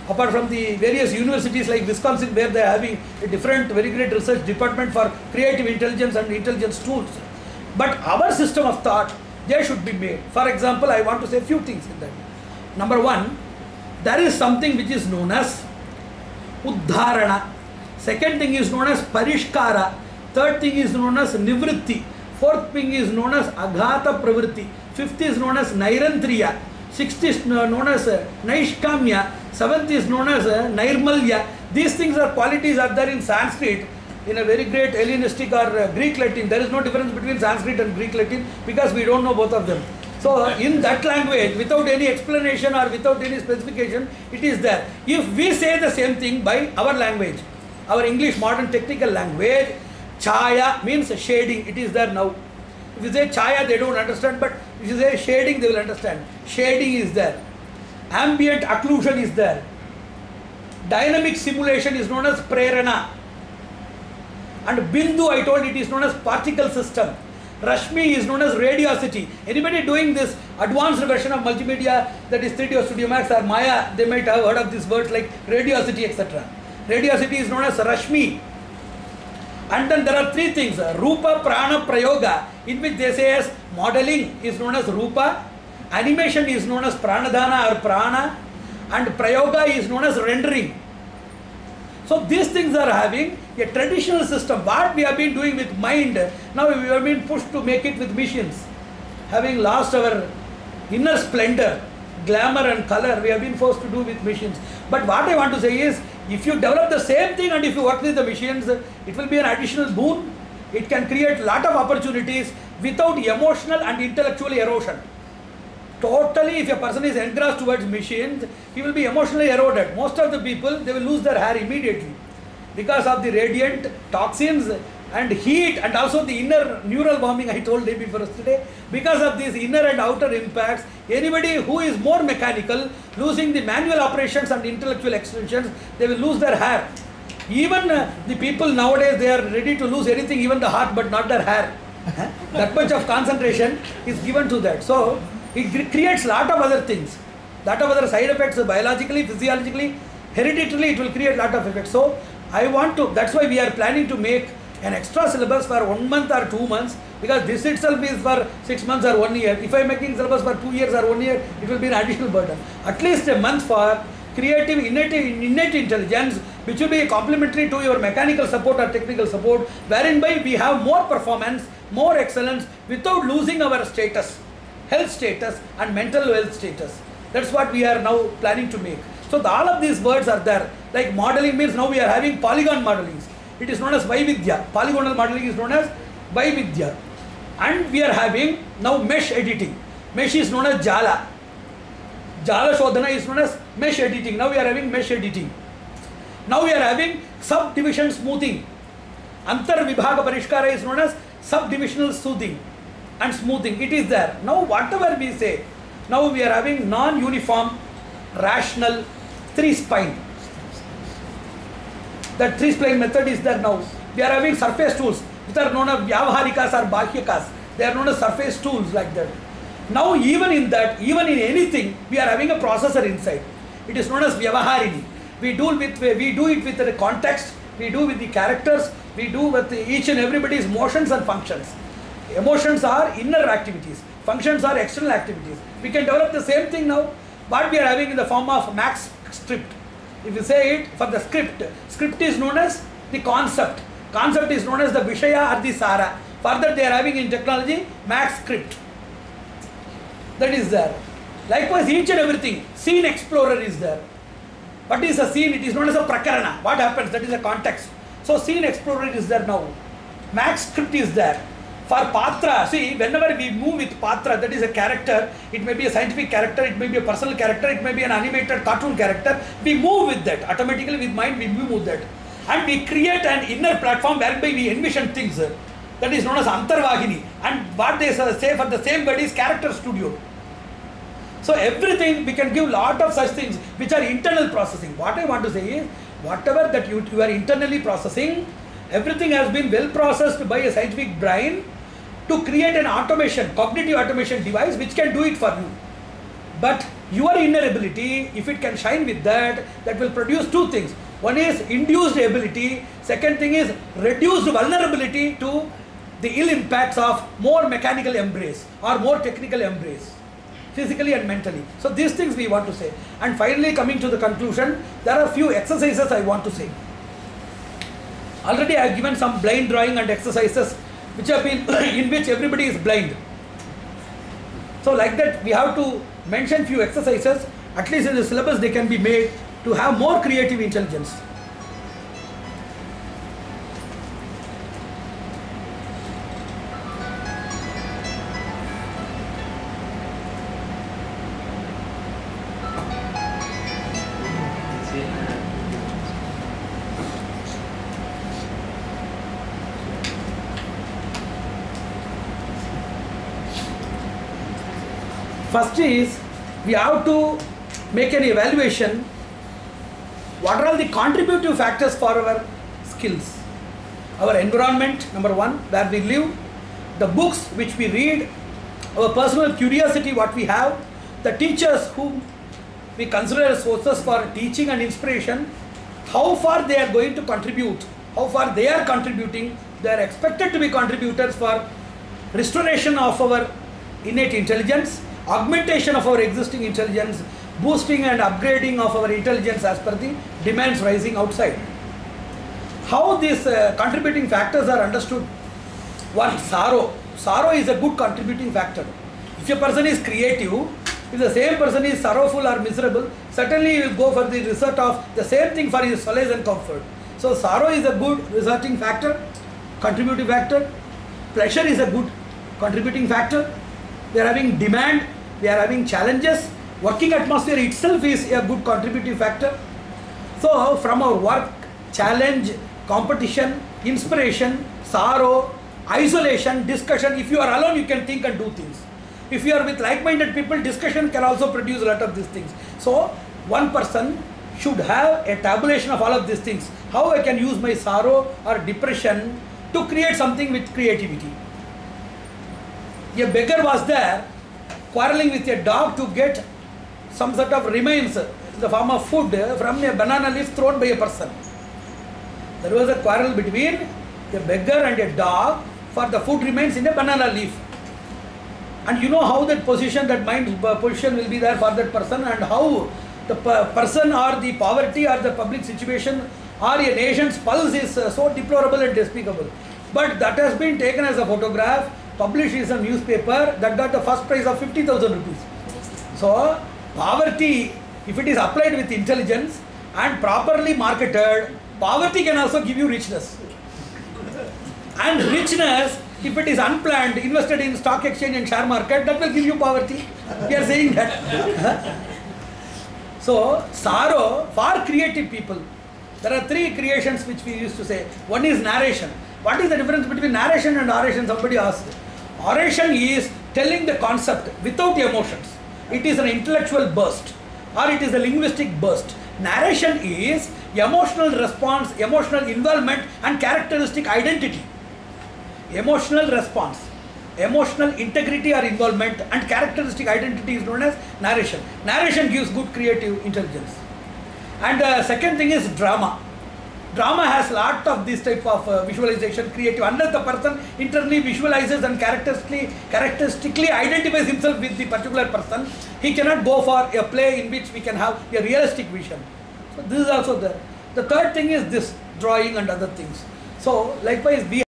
apart from the various universities like Wisconsin, where they are having a different, very great research department for creative intelligence and intelligence tools. But our system of thought, they should be made. For example, I want to say a few things in that. Number one, there is something which is known as Uddharana. Second thing is known as Parishkara. Third thing is known as Nivritti. Fourth thing is known as Aghata Pravritti. Fifth is known as Nairantriya. Sixth is known as Naishkamya. Seventh is known as Nairmalya. These things are qualities are there in Sanskrit, in a very great Hellenistic or Greek Latin. There is no difference between Sanskrit and Greek Latin because we don't know both of them. So in that language, without any explanation or without any specification, it is there. If we say the same thing by our language, our English modern technical language, Chaya means shading. It is there now. If you say Chaya, they don't understand, but if you say shading, they will understand. Shading is there. Ambient occlusion is there. Dynamic simulation is known as Prerana. And Bindu, I told it is known as particle system. Rashmi is known as radiosity. Anybody doing this advanced version of multimedia, that is 3D or Studio Max or Maya, they might have heard of these words like radiosity, etc. Radiosity is known as Rashmi. And then there are three things: Rupa, Prana, Prayoga, in which they say as modeling is known as Rupa, animation is known as Pranadhana or Prana, and Prayoga is known as rendering. So these things are having a traditional system. What we have been doing with mind, now we have been pushed to make it with machines. Having lost our inner splendor, glamour and color, we have been forced to do with machines. But what I want to say is, if you develop the same thing and if you work with the machines, it will be an additional boon. It can create a lot of opportunities without emotional and intellectual erosion. Totally, if a person is engrossed towards machines, he will be emotionally eroded. Most of the people, they will lose their hair immediately because of the radiant toxins and heat, and also the inner neural warming I told day before yesterday. Because of these inner and outer impacts, anybody who is more mechanical, losing the manual operations and intellectual extensions, they will lose their hair. Even the people nowadays, they are ready to lose anything, even the heart, but not their hair. That much of concentration is given to that. So it creates a lot of other things, lot of other side effects, biologically, physiologically, hereditarily, it will create a lot of effects. So I want to, that's why we are planning to make an extra syllabus for 1 month or 2 months, because this itself is for 6 months or 1 year. If I am making syllabus for 2 years or 1 year, it will be an additional burden. At least a month for creative innate intelligence, which will be complementary to your mechanical support or technical support, wherein by we have more performance, more excellence without losing our status, health status and mental health status. That's what we are now planning to make. So all of these words are there. Like modeling means now we are having polygon modelings. It is known as Vaividya. Polygonal modeling is known as Vaividya. And we are having now mesh editing. Mesh is known as Jala. Jala Shodhana is known as mesh editing. Now we are having mesh editing. Now we are having subdivision smoothing. Antar Vibhaga Parishkara is known as subdivisional soothing and smoothing. It is there. Now whatever we say, now we are having non-uniform, rational, three-spine. That three-spine method is there now. We are having surface tools which are known as Vyavaharikas or Bhahyakas. They are known as surface tools like that. Now even in that, even in anything, we are having a processor inside. It is known as Vyavaharini. We do it with the context, we do with the characters, we do with each and everybody's motions and functions. Emotions are inner activities, functions are external activities. We can develop the same thing now, what we are having in the form of Max script. If you say it for the script, script is known as the concept. Concept is known as the Vishaya or the Sara. Further they are having in technology Max script. That is there. Likewise each and everything, scene explorer is there. What is a scene? It is known as a prakarana. What happens? That is a context. So scene explorer is there now. Max script is there. For Patra, see, whenever we move with Patra, that is a character, it may be a scientific character, it may be a personal character, it may be an animated cartoon character, we move with that. Automatically with mind, we move with that. And we create an inner platform whereby we envision things. That is known as Antarvahini. And what they say for the same word is character studio. So everything, we can give lot of such things which are internal processing. What I want to say is, whatever that you are internally processing, everything has been well processed by a scientific brain to create an automation, cognitive automation device which can do it for you. But Your inner ability, if it can shine with that, that will produce two things. One is induced ability, second thing is reduced vulnerability to the ill impacts of more mechanical embrace or more technical embrace, physically and mentally. So these things we want to say. And finally, coming to the conclusion, there are a few exercises I want to say. Already I have given some blind drawing and exercises which have been in which everybody is blind. So like that we have to mention few exercises, at least in the syllabus they can be made to have more creative intelligence. First is, we have to make an evaluation. What are all the contributive factors for our skills? Our environment, number one, where we live, the books which we read, our personal curiosity what we have, the teachers whom we consider as sources for teaching and inspiration, how far they are going to contribute, how far they are contributing, they are expected to be contributors for restoration of our innate intelligence, augmentation of our existing intelligence, boosting and upgrading of our intelligence as per the demands rising outside. How these contributing factors are understood? One, sorrow. Sorrow is a good contributing factor. If a person is creative, if the same person is sorrowful or miserable, certainly he will go for the result of the same thing for his solace and comfort. So sorrow is a good resulting factor, contributing factor. Pleasure is a good contributing factor. We are having demand, we are having challenges. Working atmosphere itself is a good contributing factor. So from our work, challenge, competition, inspiration, sorrow, isolation, discussion, if you are alone you can think and do things. If you are with like-minded people, discussion can also produce a lot of these things. So one person should have a tabulation of all of these things. How I can use my sorrow or depression to create something with creativity. A beggar was there quarreling with a dog to get some sort of remains in the form of food from a banana leaf thrown by a person. There was a quarrel between a beggar and a dog for the food remains in a banana leaf. And you know how that position, that mind position will be there for that person, and how the person or the poverty or the public situation or a nation's pulse is so deplorable and despicable. But that has been taken as a photograph, published in some newspaper, that got the first prize of 50,000 rupees. So poverty, if it is applied with intelligence and properly marketed, poverty can also give you richness. And richness, if it is unplanned, invested in stock exchange and share market, that will give you poverty. We are saying that. So sorrow for creative people, there are three creations which we used to say. One is narration. What is the difference between narration and oration? Somebody asked. Oration is telling the concept without emotions. It is an intellectual burst or it is a linguistic burst. Narration is emotional response, emotional involvement and characteristic identity. Emotional response, emotional integrity or involvement and characteristic identity is known as narration. Narration gives good creative intelligence. And the second thing is drama. Drama has lot of this type of visualization, creative. Unless the person internally visualizes and characteristically identifies himself with the particular person, he cannot go for a play in which we can have a realistic vision. So this is also there. The third thing is this drawing and other things. So likewise we